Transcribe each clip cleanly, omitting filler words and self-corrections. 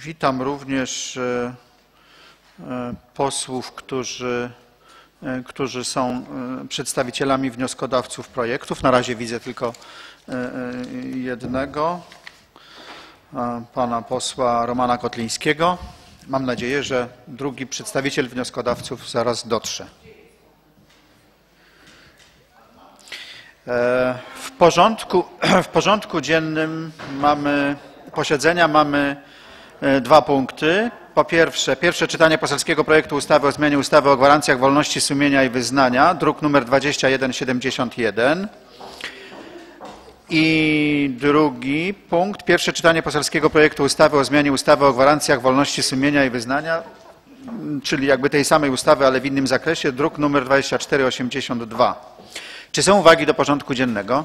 Witam również posłów, którzy są przedstawicielami wnioskodawców projektów. Na razie widzę tylko jednego, pana posła Romana Kotlińskiego. Mam nadzieję, że drugi przedstawiciel wnioskodawców zaraz dotrze. W porządku dziennym posiedzenia mamy dwa punkty. Po pierwsze, pierwsze czytanie poselskiego projektu ustawy o zmianie ustawy o gwarancjach wolności sumienia i wyznania, druk nr 2171. I drugi punkt, pierwsze czytanie poselskiego projektu ustawy o zmianie ustawy o gwarancjach wolności sumienia i wyznania, czyli jakby tej samej ustawy, ale w innym zakresie, druk nr 2482. Czy są uwagi do porządku dziennego?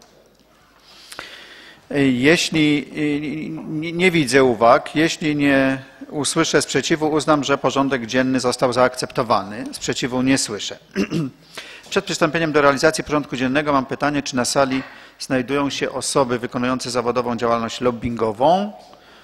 Jeśli nie widzę uwag, jeśli nie usłyszę sprzeciwu, uznam, że porządek dzienny został zaakceptowany. Sprzeciwu nie słyszę. Przed przystąpieniem do realizacji porządku dziennego mam pytanie, czy na sali znajdują się osoby wykonujące zawodową działalność lobbingową?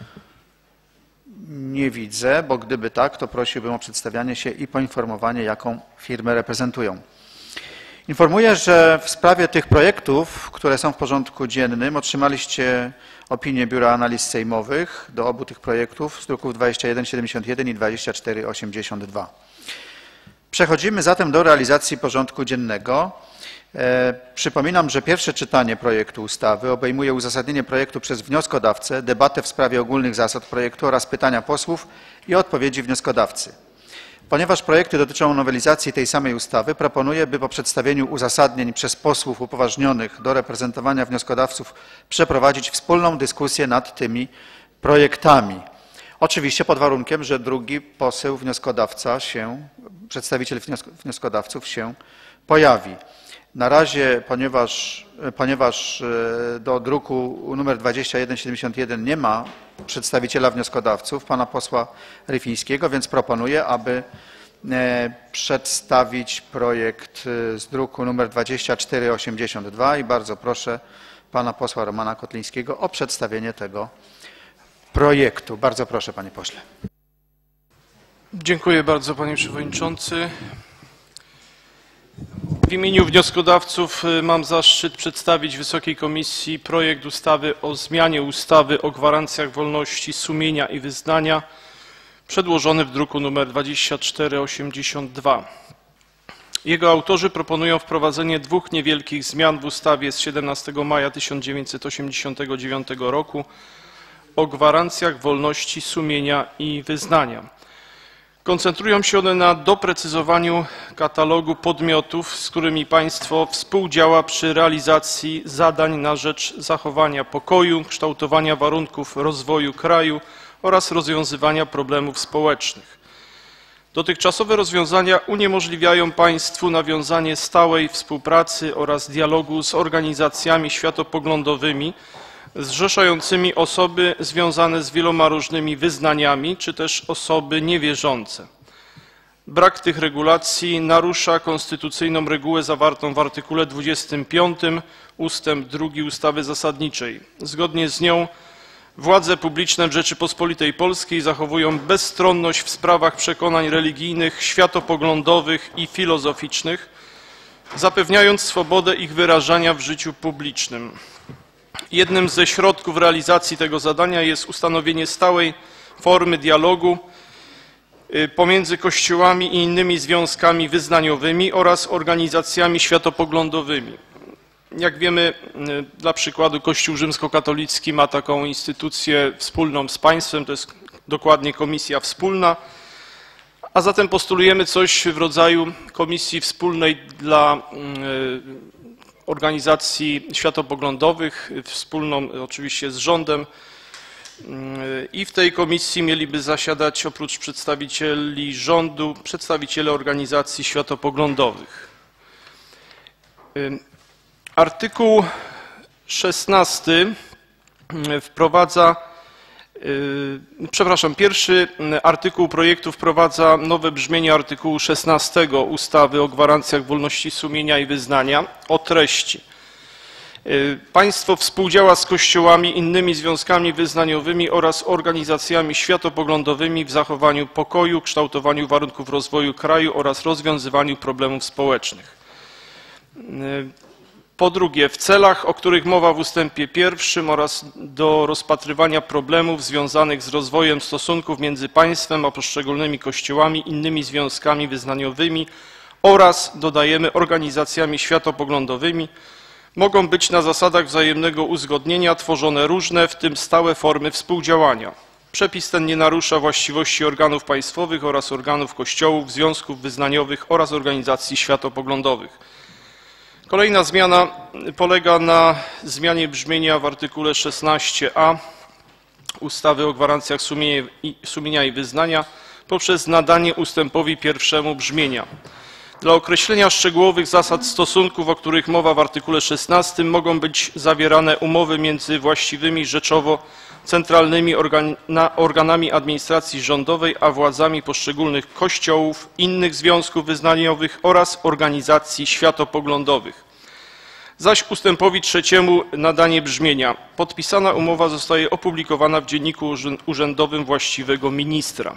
Nie widzę, bo gdyby tak, to prosiłbym o przedstawianie się i poinformowanie, jaką firmę reprezentują. Informuję, że w sprawie tych projektów, które są w porządku dziennym, otrzymaliście opinię Biura Analiz Sejmowych do obu tych projektów z druków 2171 i 2482. Przechodzimy zatem do realizacji porządku dziennego. Przypominam, że pierwsze czytanie projektu ustawy obejmuje uzasadnienie projektu przez wnioskodawcę, debatę w sprawie ogólnych zasad projektu oraz pytania posłów i odpowiedzi wnioskodawcy. Ponieważ projekty dotyczą nowelizacji tej samej ustawy, proponuję, by po przedstawieniu uzasadnień przez posłów upoważnionych do reprezentowania wnioskodawców przeprowadzić wspólną dyskusję nad tymi projektami. Oczywiście pod warunkiem, że drugi poseł wnioskodawca przedstawiciel wnioskodawców się pojawi. Na razie, ponieważ do druku nr 2171 nie ma przedstawiciela wnioskodawców, pana posła Ryfińskiego, więc proponuję, aby przedstawić projekt z druku nr 2482 i bardzo proszę pana posła Romana Kotlińskiego o przedstawienie tego projektu. Bardzo proszę, panie pośle. Dziękuję bardzo, panie przewodniczący. W imieniu wnioskodawców mam zaszczyt przedstawić Wysokiej Komisji projekt ustawy o zmianie ustawy o gwarancjach wolności sumienia i wyznania, przedłożony w druku nr 2482. Jego autorzy proponują wprowadzenie dwóch niewielkich zmian w ustawie z 17 maja 1989 roku o gwarancjach wolności sumienia i wyznania. Koncentrują się one na doprecyzowaniu katalogu podmiotów, z którymi państwo współdziała przy realizacji zadań na rzecz zachowania pokoju, kształtowania warunków rozwoju kraju oraz rozwiązywania problemów społecznych. Dotychczasowe rozwiązania uniemożliwiają państwu nawiązanie stałej współpracy oraz dialogu z organizacjami światopoglądowymi zrzeszającymi osoby związane z wieloma różnymi wyznaniami, czy też osoby niewierzące. Brak tych regulacji narusza konstytucyjną regułę zawartą w artykule 25 ustęp 2 ustawy zasadniczej. Zgodnie z nią władze publiczne w Rzeczypospolitej Polskiej zachowują bezstronność w sprawach przekonań religijnych, światopoglądowych i filozoficznych, zapewniając swobodę ich wyrażania w życiu publicznym. Jednym ze środków realizacji tego zadania jest ustanowienie stałej formy dialogu pomiędzy kościołami i innymi związkami wyznaniowymi oraz organizacjami światopoglądowymi. Jak wiemy, dla przykładu Kościół rzymskokatolicki ma taką instytucję wspólną z państwem, to jest dokładnie Komisja Wspólna, a zatem postulujemy coś w rodzaju komisji wspólnej dla organizacji światopoglądowych, wspólną oczywiście z rządem, i w tej komisji mieliby zasiadać oprócz przedstawicieli rządu przedstawiciele organizacji światopoglądowych. Artykuł 16 pierwszy artykuł projektu wprowadza nowe brzmienie artykułu 16 ustawy o gwarancjach wolności sumienia i wyznania o treści: Państwo współdziała z kościołami, innymi związkami wyznaniowymi oraz organizacjami światopoglądowymi w zachowaniu pokoju, kształtowaniu warunków rozwoju kraju oraz rozwiązywaniu problemów społecznych. Po drugie, w celach, o których mowa w ustępie 1 oraz do rozpatrywania problemów związanych z rozwojem stosunków między państwem a poszczególnymi kościołami, innymi związkami wyznaniowymi oraz, dodajemy, organizacjami światopoglądowymi, mogą być na zasadach wzajemnego uzgodnienia tworzone różne, w tym stałe formy współdziałania. Przepis ten nie narusza właściwości organów państwowych oraz organów kościołów, związków wyznaniowych oraz organizacji światopoglądowych. Kolejna zmiana polega na zmianie brzmienia w artykule 16a ustawy o gwarancjach sumienia i wyznania poprzez nadanie ustępowi 1 brzmienia. Dla określenia szczegółowych zasad stosunków, o których mowa w artykule 16, mogą być zawierane umowy między właściwymi rzeczowo centralnymi organami administracji rządowej, a władzami poszczególnych kościołów, innych związków wyznaniowych oraz organizacji światopoglądowych. Zaś ustępowi 3 nadanie brzmienia. Podpisana umowa zostaje opublikowana w Dzienniku Urzędowym właściwego ministra.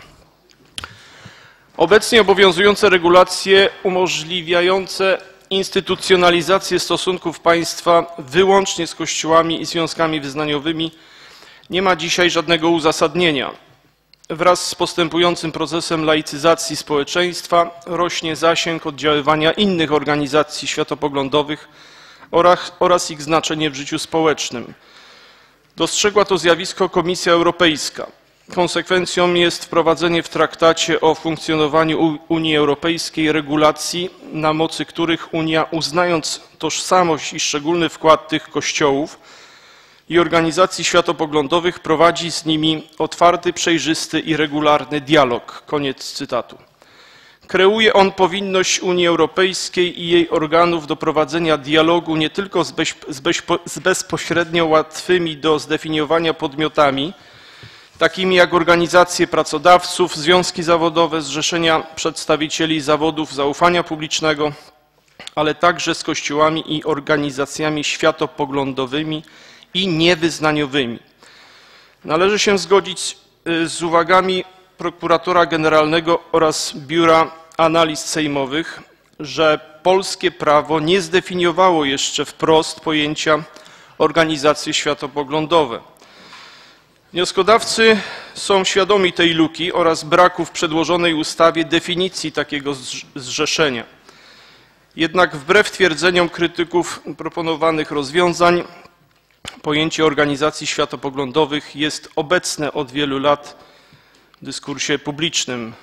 Obecnie obowiązujące regulacje umożliwiające instytucjonalizację stosunków państwa wyłącznie z kościołami i związkami wyznaniowymi nie ma dzisiaj żadnego uzasadnienia. Wraz z postępującym procesem laicyzacji społeczeństwa rośnie zasięg oddziaływania innych organizacji światopoglądowych oraz ich znaczenie w życiu społecznym. Dostrzegła to zjawisko Komisja Europejska. Konsekwencją jest wprowadzenie w Traktacie o funkcjonowaniu Unii Europejskiej regulacji, na mocy których Unia, uznając tożsamość i szczególny wkład tych kościołów i organizacji światopoglądowych, prowadzi z nimi otwarty, przejrzysty i regularny dialog. Koniec cytatu. Kreuje on powinność Unii Europejskiej i jej organów do prowadzenia dialogu nie tylko z bezpośrednio łatwymi do zdefiniowania podmiotami, takimi jak organizacje pracodawców, związki zawodowe, zrzeszenia przedstawicieli zawodów zaufania publicznego, ale także z kościołami i organizacjami światopoglądowymi i niewyznaniowymi. Należy się zgodzić z uwagami prokuratora generalnego oraz Biura Analiz Sejmowych, że polskie prawo nie zdefiniowało jeszcze wprost pojęcia organizacje światopoglądowe. Wnioskodawcy są świadomi tej luki oraz braku w przedłożonej ustawie definicji takiego zrzeszenia. Jednak wbrew twierdzeniom krytyków proponowanych rozwiązań, pojęcie organizacji światopoglądowych jest obecne od wielu lat w dyskursie publicznym.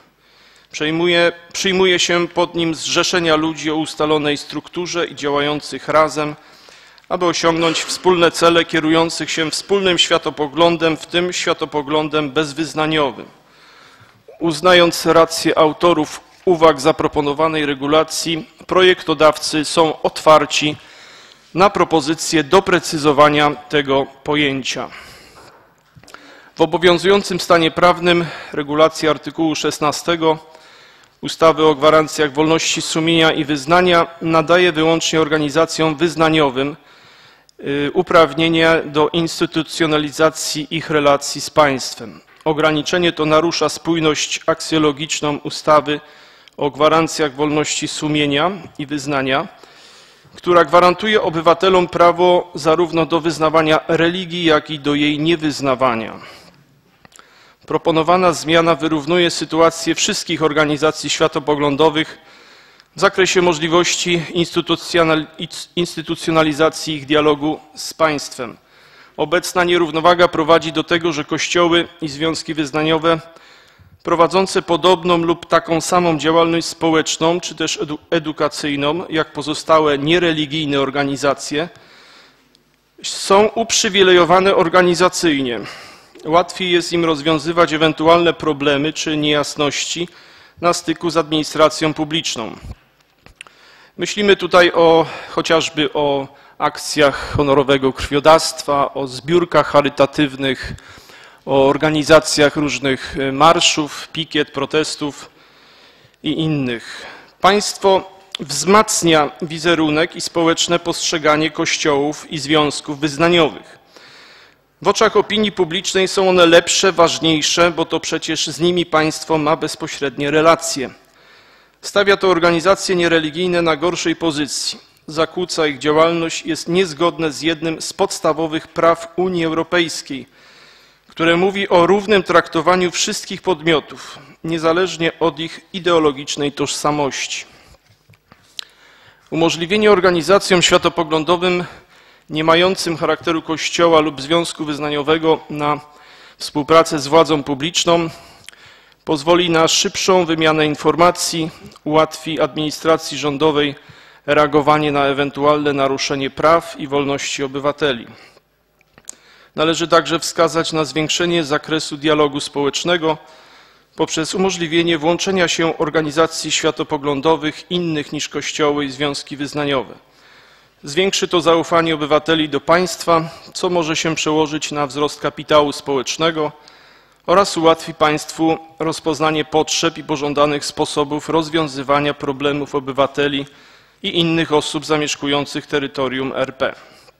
Przyjmuje się pod nim zrzeszenia ludzi o ustalonej strukturze i działających razem, aby osiągnąć wspólne cele, kierujących się wspólnym światopoglądem, w tym światopoglądem bezwyznaniowym. Uznając rację autorów uwag zaproponowanej regulacji, projektodawcy są otwarci na propozycję doprecyzowania tego pojęcia. W obowiązującym stanie prawnym regulacja artykułu 16 ustawy o gwarancjach wolności sumienia i wyznania nadaje wyłącznie organizacjom wyznaniowym uprawnienia do instytucjonalizacji ich relacji z państwem. Ograniczenie to narusza spójność aksjologiczną ustawy o gwarancjach wolności sumienia i wyznania, która gwarantuje obywatelom prawo zarówno do wyznawania religii, jak i do jej niewyznawania. Proponowana zmiana wyrównuje sytuację wszystkich organizacji światopoglądowych w zakresie możliwości instytucjonalizacji ich dialogu z państwem. Obecna nierównowaga prowadzi do tego, że kościoły i związki wyznaniowe prowadzące podobną lub taką samą działalność społeczną czy też edukacyjną jak pozostałe niereligijne organizacje są uprzywilejowane organizacyjnie. Łatwiej jest im rozwiązywać ewentualne problemy czy niejasności na styku z administracją publiczną. Myślimy tutaj chociażby o akcjach honorowego krwiodawstwa, o zbiórkach charytatywnych, o organizacjach różnych marszów, pikiet, protestów i innych. Państwo wzmacnia wizerunek i społeczne postrzeganie kościołów i związków wyznaniowych. W oczach opinii publicznej są one lepsze, ważniejsze, bo to przecież z nimi państwo ma bezpośrednie relacje. Stawia to organizacje niereligijne na gorszej pozycji. Zakłóca ich działalność, jest niezgodne z jednym z podstawowych praw Unii Europejskiej, które mówi o równym traktowaniu wszystkich podmiotów, niezależnie od ich ideologicznej tożsamości. Umożliwienie organizacjom światopoglądowym nie mającym charakteru kościoła lub związku wyznaniowego na współpracę z władzą publiczną pozwoli na szybszą wymianę informacji, ułatwi administracji rządowej reagowanie na ewentualne naruszenie praw i wolności obywateli. Należy także wskazać na zwiększenie zakresu dialogu społecznego poprzez umożliwienie włączenia się organizacji światopoglądowych innych niż kościoły i związki wyznaniowe. Zwiększy to zaufanie obywateli do państwa, co może się przełożyć na wzrost kapitału społecznego oraz ułatwi państwu rozpoznanie potrzeb i pożądanych sposobów rozwiązywania problemów obywateli i innych osób zamieszkujących terytorium RP.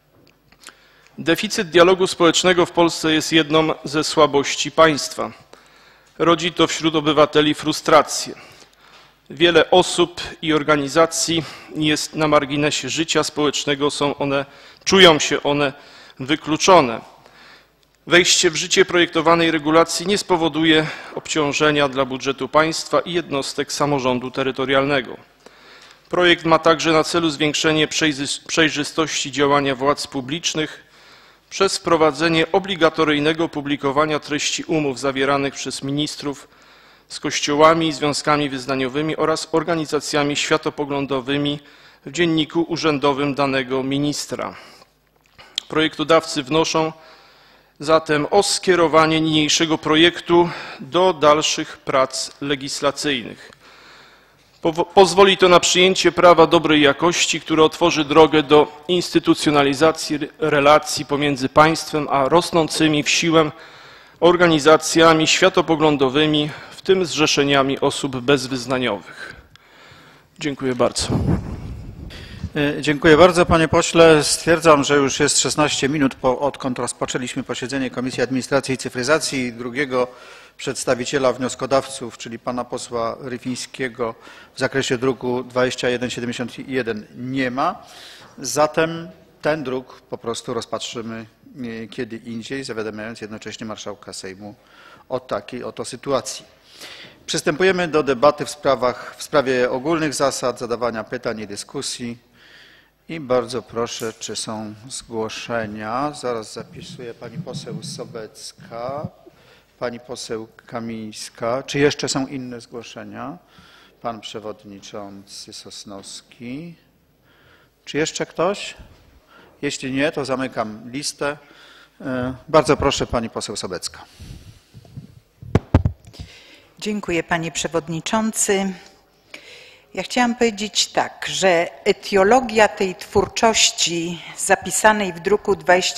Deficyt dialogu społecznego w Polsce jest jedną ze słabości państwa. Rodzi to wśród obywateli frustrację. Wiele osób i organizacji jest na marginesie życia społecznego, czują się one wykluczone. Wejście w życie projektowanej regulacji nie spowoduje obciążenia dla budżetu państwa i jednostek samorządu terytorialnego. Projekt ma także na celu zwiększenie przejrzystości działania władz publicznych przez wprowadzenie obligatoryjnego publikowania treści umów zawieranych przez ministrów z kościołami i związkami wyznaniowymi oraz organizacjami światopoglądowymi w dzienniku urzędowym danego ministra. Projektodawcy wnoszą zatem o skierowanie niniejszego projektu do dalszych prac legislacyjnych. Pozwoli to na przyjęcie prawa dobrej jakości, które otworzy drogę do instytucjonalizacji relacji pomiędzy państwem a rosnącymi w siłę organizacjami światopoglądowymi, w tym zrzeszeniami osób bezwyznaniowych. Dziękuję bardzo. Dziękuję bardzo, panie pośle. Stwierdzam, że już jest 16 minut, odkąd rozpoczęliśmy posiedzenie Komisji Administracji i Cyfryzacji. Drugiego przedstawiciela wnioskodawców, czyli pana posła Ryfińskiego, w zakresie druku 2171 nie ma. Zatem ten druk po prostu rozpatrzymy kiedy indziej, zawiadamiając jednocześnie marszałka Sejmu o takiej oto sytuacji. Przystępujemy do debaty w sprawie ogólnych zasad, zadawania pytań i dyskusji. I bardzo proszę, czy są zgłoszenia. Zaraz zapisuję pani poseł Sobecka, pani poseł Kamińska. Czy jeszcze są inne zgłoszenia? Pan przewodniczący Sosnowski. Czy jeszcze ktoś? Jeśli nie, to zamykam listę. Bardzo proszę, pani poseł Sobecka. Dziękuję, panie przewodniczący. Ja chciałam powiedzieć tak, że etiologia tej twórczości zapisanej w druku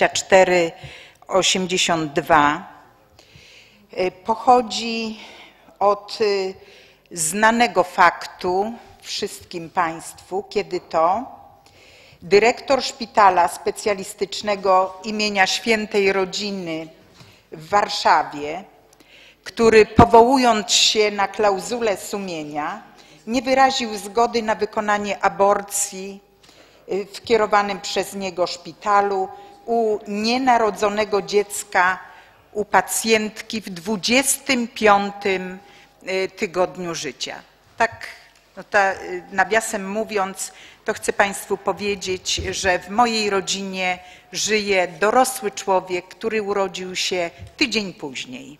2482 pochodzi od znanego faktu wszystkim państwu, kiedy to dyrektor szpitala specjalistycznego imienia Świętej Rodziny w Warszawie, który powołując się na klauzulę sumienia, nie wyraził zgody na wykonanie aborcji w kierowanym przez niego szpitalu u nienarodzonego dziecka, u pacjentki w 25. tygodniu życia. Tak, nawiasem mówiąc, to chcę państwu powiedzieć, że w mojej rodzinie żyje dorosły człowiek, który urodził się tydzień później.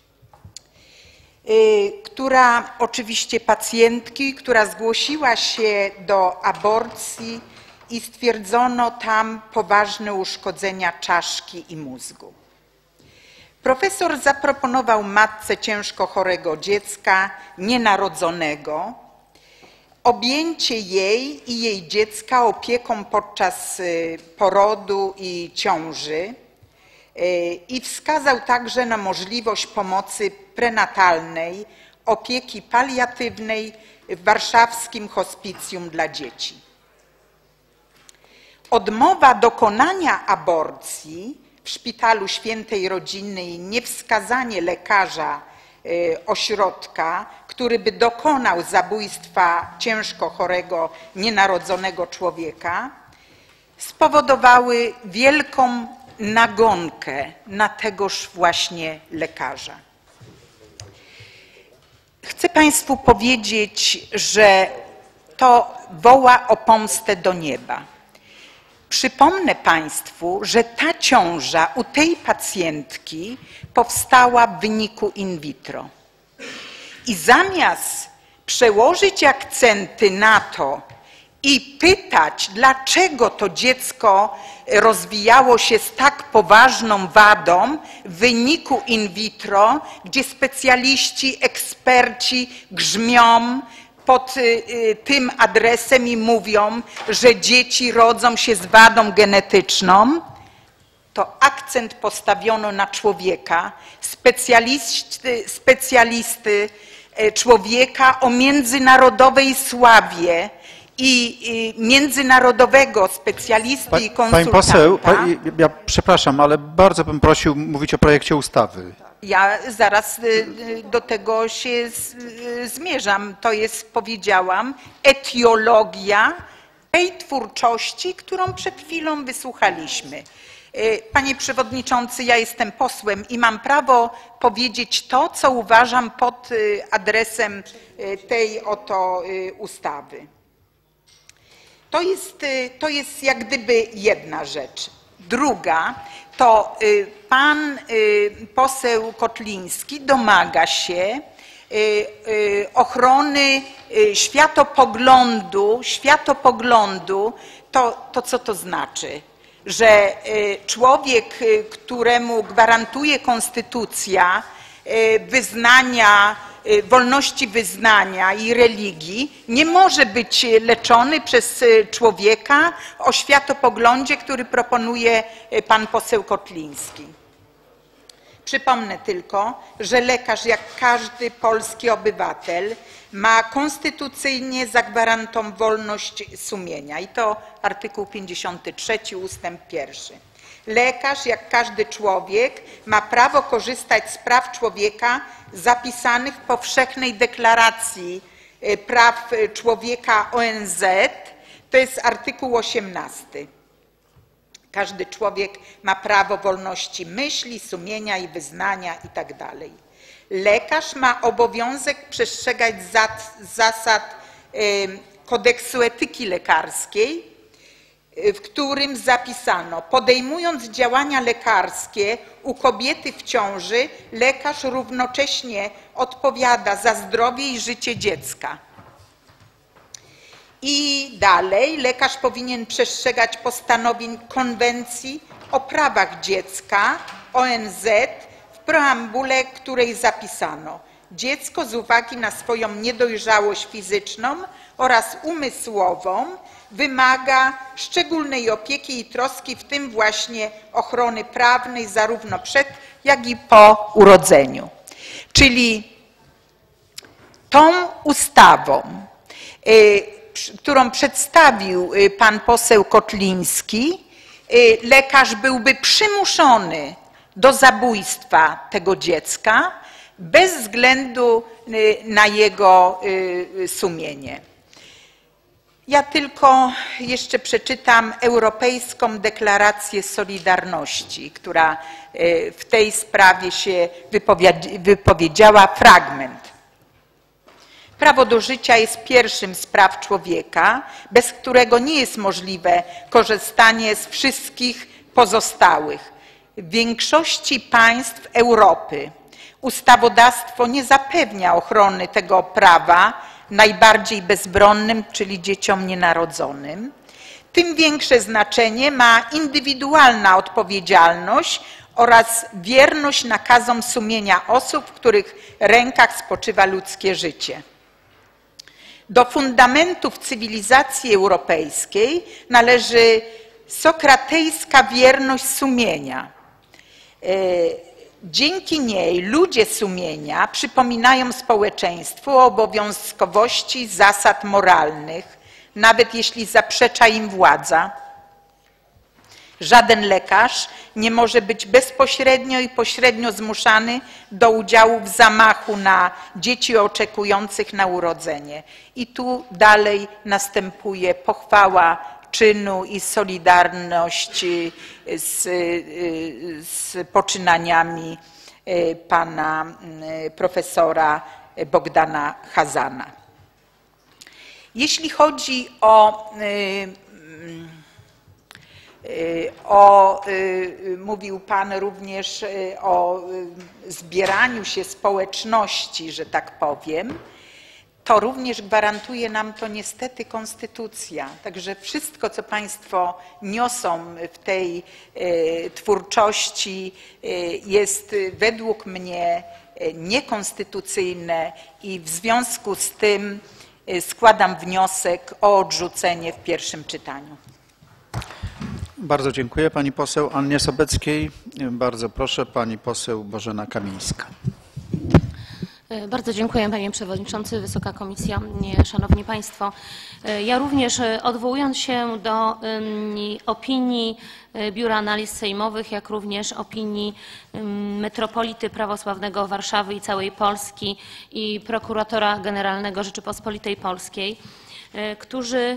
Która oczywiście pacjentki, która zgłosiła się do aborcji i stwierdzono tam poważne uszkodzenia czaszki i mózgu. Profesor zaproponował matce ciężko chorego dziecka, nienarodzonego, objęcie jej i jej dziecka opieką podczas porodu i ciąży i wskazał także na możliwość pomocy prenatalnej opieki paliatywnej w warszawskim hospicjum dla dzieci. Odmowa dokonania aborcji w Szpitalu Świętej Rodziny i niewskazanie lekarza ośrodka, który by dokonał zabójstwa ciężko chorego, nienarodzonego człowieka, spowodowały wielką nagonkę na tegoż właśnie lekarza. Chcę Państwu powiedzieć, że to woła o pomstę do nieba. Przypomnę Państwu, że ta ciąża u tej pacjentki powstała w wyniku in vitro. I zamiast przełożyć akcenty na to i pytać, dlaczego to dziecko rozwijało się z tak poważną wadą w wyniku in vitro, gdzie specjaliści, eksperci grzmią pod tym adresem i mówią, że dzieci rodzą się z wadą genetyczną, to akcent postawiono na człowieka, specjalisty, człowieka o międzynarodowej sławie i międzynarodowego specjalisty i konsultanta. Pani poseł, ja przepraszam, ale bardzo bym prosił mówić o projekcie ustawy. Ja zaraz do tego się zmierzam. To jest, powiedziałam, etiologia tej twórczości, którą przed chwilą wysłuchaliśmy. Panie Przewodniczący, ja jestem posłem i mam prawo powiedzieć to, co uważam pod adresem tej oto ustawy. To jest jak gdyby jedna rzecz. Druga, to pan poseł Kotliński domaga się ochrony światopoglądu. To co to znaczy? Że człowiek, któremu gwarantuje konstytucja wyznania, wolności wyznania i religii, nie może być leczony przez człowieka o światopoglądzie, który proponuje pan poseł Kotliński. Przypomnę tylko, że lekarz, jak każdy polski obywatel, ma konstytucyjnie zagwarantowaną wolność sumienia i to artykuł 53 ustęp 1. Lekarz, jak każdy człowiek, ma prawo korzystać z praw człowieka zapisanych w Powszechnej Deklaracji Praw Człowieka ONZ, to jest artykuł 18. Każdy człowiek ma prawo wolności myśli, sumienia i wyznania itd. Lekarz ma obowiązek przestrzegać zasad kodeksu etyki lekarskiej, w którym zapisano: podejmując działania lekarskie u kobiety w ciąży, lekarz równocześnie odpowiada za zdrowie i życie dziecka. I dalej, lekarz powinien przestrzegać postanowień Konwencji o prawach dziecka ONZ, w preambule której zapisano: dziecko z uwagi na swoją niedojrzałość fizyczną oraz umysłową wymaga szczególnej opieki i troski, w tym właśnie ochrony prawnej zarówno przed, jak i po urodzeniu. Czyli tą ustawą, którą przedstawił pan poseł Kotliński, lekarz byłby przymuszony do zabójstwa tego dziecka bez względu na jego sumienie. Ja tylko jeszcze przeczytam Europejską Deklarację Solidarności, która w tej sprawie się wypowiedziała, fragment. Prawo do życia jest pierwszym z praw człowieka, bez którego nie jest możliwe korzystanie z wszystkich pozostałych. W większości państw Europy ustawodawstwo nie zapewnia ochrony tego prawa najbardziej bezbronnym, czyli dzieciom nienarodzonym. Tym większe znaczenie ma indywidualna odpowiedzialność oraz wierność nakazom sumienia osób, w których rękach spoczywa ludzkie życie. Do fundamentów cywilizacji europejskiej należy sokratejska wierność sumienia. Dzięki niej ludzie sumienia przypominają społeczeństwu o obowiązkowości zasad moralnych, nawet jeśli zaprzecza im władza. Żaden lekarz nie może być bezpośrednio i pośrednio zmuszany do udziału w zamachu na dzieci oczekujących na urodzenie. I tu dalej następuje pochwała czynu i solidarność z poczynaniami pana profesora Bogdana Chazana. Jeśli chodzi mówił pan również o zbieraniu się społeczności, że tak powiem, to również gwarantuje nam to niestety konstytucja. Także wszystko, co państwo niosą w tej twórczości, jest według mnie niekonstytucyjne i w związku z tym składam wniosek o odrzucenie w pierwszym czytaniu. Bardzo dziękuję pani poseł Annie Sobeckiej. Bardzo proszę pani poseł Bożena Kamińska. Bardzo dziękuję panie przewodniczący, Wysoka Komisja, szanowni państwo. Ja również odwołując się do opinii Biura Analiz Sejmowych, jak również opinii Metropolity Prawosławnego Warszawy i całej Polski i Prokuratora Generalnego Rzeczypospolitej Polskiej, którzy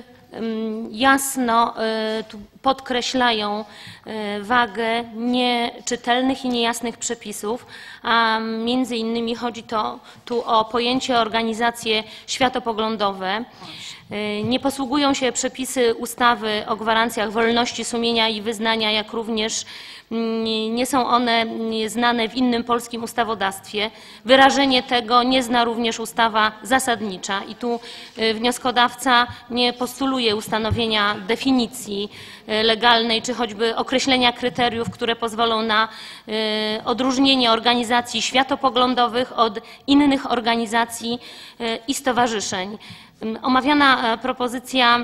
jasno podkreślają wagę nieczytelnych i niejasnych przepisów, a między innymi chodzi tu o pojęcie organizacje światopoglądowe. Nie posługują się przepisy ustawy o gwarancjach wolności sumienia i wyznania, jak również nie są one znane w innym polskim ustawodawstwie. Wyrażenie tego nie zna również ustawa zasadnicza i tu wnioskodawca nie postuluje ustanowienia definicji legalnej, czy choćby określenia kryteriów, które pozwolą na odróżnienie organizacji światopoglądowych od innych organizacji i stowarzyszeń. Omawiana propozycja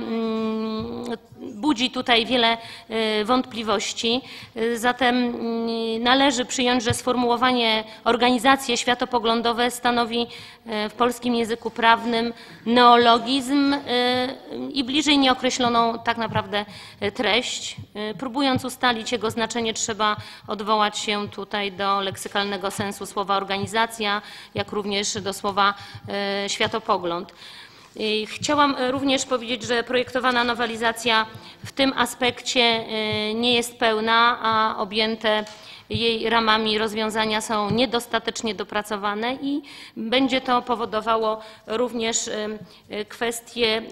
budzi tutaj wiele wątpliwości, zatem należy przyjąć, że sformułowanie organizacje światopoglądowe stanowi w polskim języku prawnym neologizm i bliżej nieokreśloną tak naprawdę treść. Próbując ustalić jego znaczenie, trzeba odwołać się tutaj do leksykalnego sensu słowa organizacja, jak również do słowa światopogląd. Chciałam również powiedzieć, że projektowana nowelizacja w tym aspekcie nie jest pełna, a objęte jej ramami rozwiązania są niedostatecznie dopracowane i będzie to powodowało również kwestię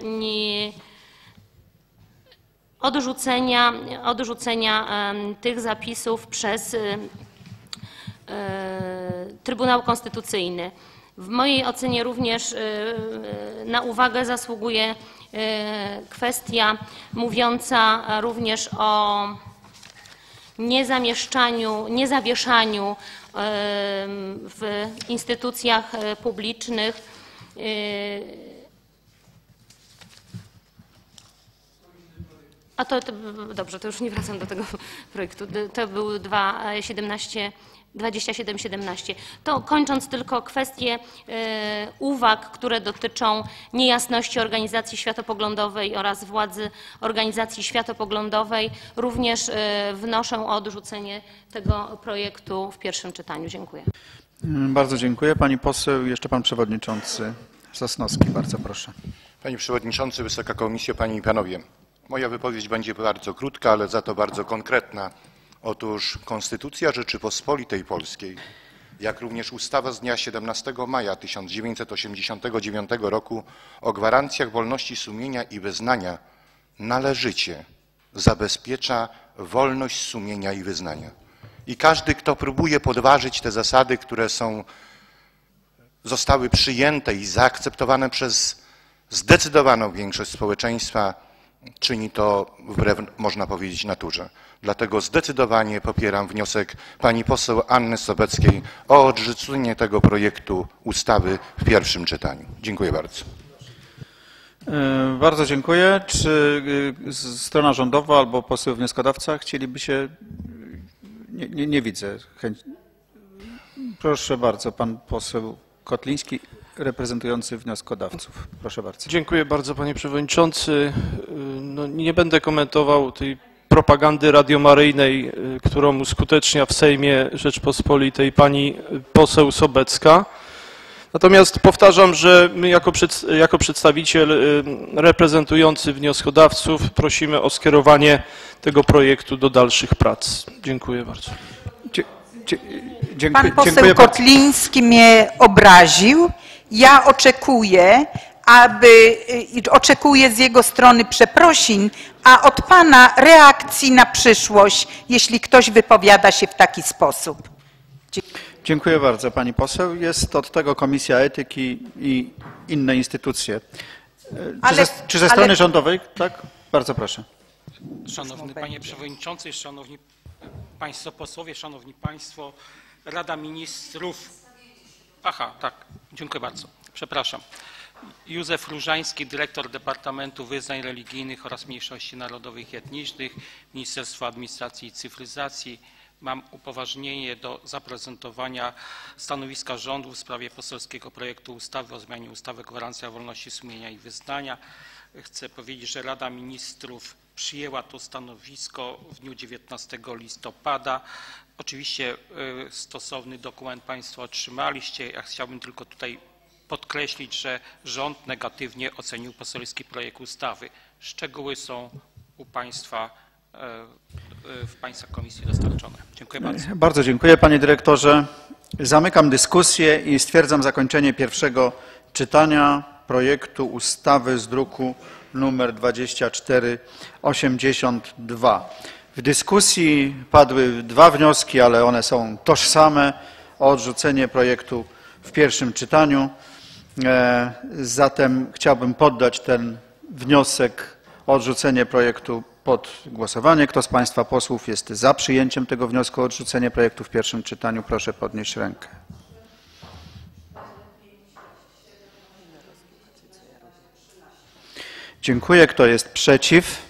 odrzucenia tych zapisów przez Trybunał Konstytucyjny. W mojej ocenie również na uwagę zasługuje kwestia mówiąca również o niezawieszaniu w instytucjach publicznych a to dobrze, to już nie wracam do tego projektu. To był 2717. To kończąc tylko kwestię uwag, które dotyczą niejasności organizacji światopoglądowej oraz władzy organizacji światopoglądowej, również wnoszę o odrzucenie tego projektu w pierwszym czytaniu. Dziękuję. Bardzo dziękuję. Pani poseł, jeszcze pan przewodniczący Sosnowski, bardzo proszę. Panie przewodniczący, Wysoka Komisjo, panie i panowie. Moja wypowiedź będzie bardzo krótka, ale za to bardzo konkretna. Otóż Konstytucja Rzeczypospolitej Polskiej, jak również ustawa z dnia 17 maja 1989 roku o gwarancjach wolności sumienia i wyznania należycie zabezpiecza wolność sumienia i wyznania. I każdy, kto próbuje podważyć te zasady, które zostały przyjęte i zaakceptowane przez zdecydowaną większość społeczeństwa, czyni to wbrew, można powiedzieć, naturze. Dlatego zdecydowanie popieram wniosek pani poseł Anny Sobeckiej o odrzucenie tego projektu ustawy w pierwszym czytaniu. Dziękuję bardzo. Bardzo dziękuję. Czy strona rządowa albo poseł wnioskodawca chcieliby się... Nie widzę chęci. Proszę bardzo, pan poseł Kotliński reprezentujący wnioskodawców. Proszę bardzo. Dziękuję bardzo, panie przewodniczący. No, nie będę komentował tej propagandy radiomaryjnej, którą uskutecznia w Sejmie Rzeczpospolitej pani poseł Sobecka. Natomiast powtarzam, że my jako przedstawiciel reprezentujący wnioskodawców prosimy o skierowanie tego projektu do dalszych prac. Dziękuję bardzo. Pan poseł Kotliński mnie obraził. Ja oczekuję z jego strony przeprosin, a od pana reakcji na przyszłość, jeśli ktoś wypowiada się w taki sposób. Dziękuję bardzo pani poseł. Jest od tego Komisja Etyki i inne instytucje. Czy ze strony rządowej? Tak? Bardzo proszę. Szanowny panie przewodniczący, szanowni państwo posłowie, szanowni państwo, Rada Ministrów. Aha, tak, dziękuję bardzo. Przepraszam. Józef Różański, dyrektor Departamentu Wyznań Religijnych oraz Mniejszości Narodowych i Etnicznych, Ministerstwo Administracji i Cyfryzacji. Mam upoważnienie do zaprezentowania stanowiska rządu w sprawie poselskiego projektu ustawy o zmianie ustawy o gwarancji wolności sumienia i wyznania. Chcę powiedzieć, że Rada Ministrów przyjęła to stanowisko w dniu 19 listopada. Oczywiście stosowny dokument państwo otrzymaliście. Ja chciałbym tylko tutaj podkreślić, że rząd negatywnie ocenił poselski projekt ustawy. Szczegóły są u państwa w państwa komisji dostarczone. Dziękuję bardzo. Bardzo dziękuję panie dyrektorze. Zamykam dyskusję i stwierdzam zakończenie pierwszego czytania projektu ustawy z druku nr 2482. W dyskusji padły dwa wnioski, ale one są tożsame, o odrzucenie projektu w pierwszym czytaniu. Zatem chciałbym poddać ten wniosek o odrzucenie projektu pod głosowanie. Kto z państwa posłów jest za przyjęciem tego wniosku o odrzucenie projektu w pierwszym czytaniu? Proszę podnieść rękę. Dziękuję. Kto jest przeciw?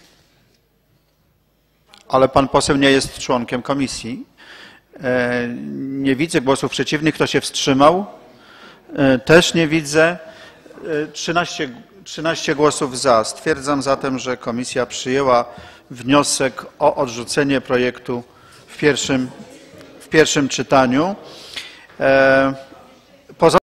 Ale pan poseł nie jest członkiem komisji. Nie widzę głosów przeciwnych. Kto się wstrzymał? Też nie widzę. 13 głosów za. Stwierdzam zatem, że komisja przyjęła wniosek o odrzucenie projektu w pierwszym czytaniu.